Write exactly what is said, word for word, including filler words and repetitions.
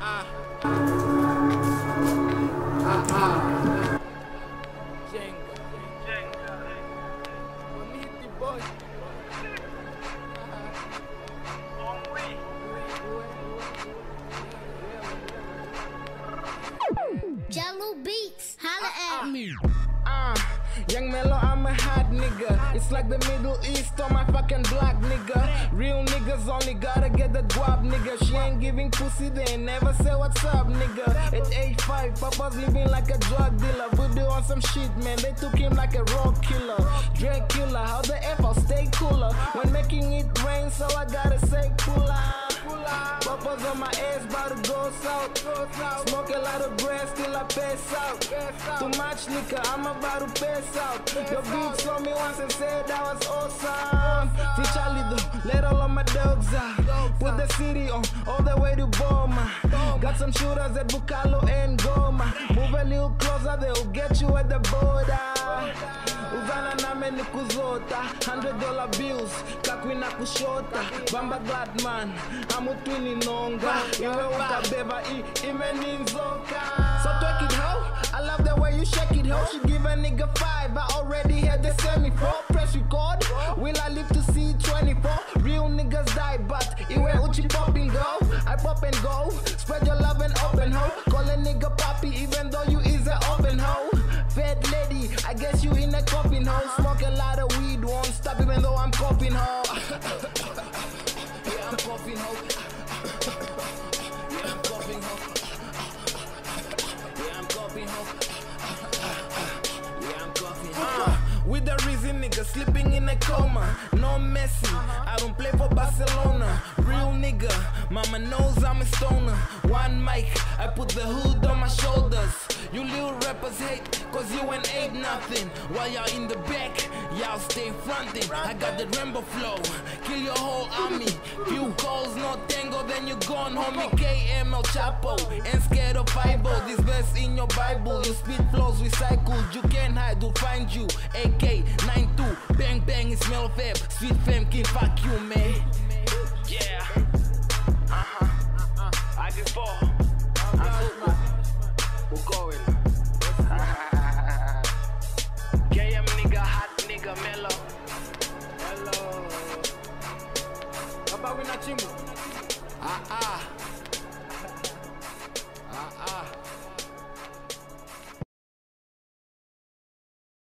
Ah. Ah ah. Jenga. Jenga. Bonito boy. Jello Beats, holla at me. Uh, young Mello, I'm a hot nigga. It's like the Middle East on my fucking block, nigga. Real niggas only gotta get the guap, nigga. She ain't giving pussy, they ain't never say what's up, nigga. At age five, Papa's living like a drug dealer. Voodoo on some shit, man. They took him like a road killer. Drag killer, how the F I'll stay cooler. When making it rain, so I gotta say cooler. Papa's on my ass, bout to go south. Smoke a lot of grass till I pass out. Too much liquor, I'm about to pass out. Your beat saw me once and said that was awesome. Freestyle though, let all of my dogs out. Put the city on, all the way to Boma. Got some shooters at Bukalo and Goma. Move a little closer, they'll get you at the border. Uzana name ni kuzota, hundred dollar bills, kakwina kushota. Bamba glad man, amutwini nonga. Iwe ukabeba i, ime ninzoka. So twerk it ho, I love the way you shake it ho. She give a nigga five, I already had the semi-four. Press record, will I live to see twenty-four? Real niggas die, but iwe uchi popping go. I pop and go, spread your love and open ho. Call a nigga poppy even though you is a open ho. Fat lady, I guess you in a coffin hole. Smoke a lot of weed, won't stop even though I'm coughing hole. Yeah, I'm coughing hole. Yeah, I'm coughing hole. Yeah, I'm coughing hole. Yeah, I'm coughing hole. Uh, with the reason nigga sleeping in a coma. No Messi, I don't play for Barcelona. Real nigga, mama knows I'm a stoner. One mic, I put the hood on my shoulders. You little rappers hate, cause you ain't ain't nothing. While y'all in the back, y'all stay fronting. I got the Rambo flow, kill your whole army. Few calls, no tango, then you gone, homie. K M L Chapo, ain't scared of Bible. This verse in your Bible, you speed flows recycled. You can't hide, we'll find you. A K nine two, bang bang, it's Mello-Fab. Sweet fam, king, fuck you, man.